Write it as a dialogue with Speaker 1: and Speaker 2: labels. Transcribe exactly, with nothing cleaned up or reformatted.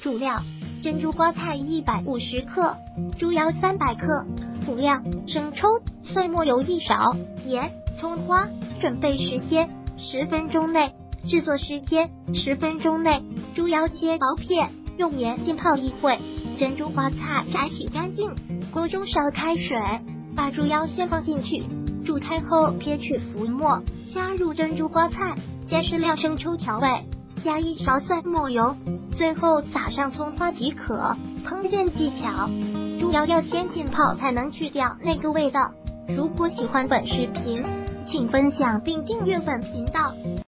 Speaker 1: 主料：珍珠花菜一百五十克，猪腰三百克。辅料：生抽、蒜末油一勺，盐、葱花。准备时间：十分钟内。制作时间：十分钟内。猪腰切薄片，用盐浸泡一会。珍珠花菜炸洗干净，锅中烧开水，把猪腰先放进去，煮开后撇去浮沫，加入珍珠花菜，加适量生抽调味，加一勺蒜末油，最后撒上葱花即可。烹饪技巧：猪腰要先浸泡才能去掉那个味道。如果喜欢本视频，请分享并订阅本频道。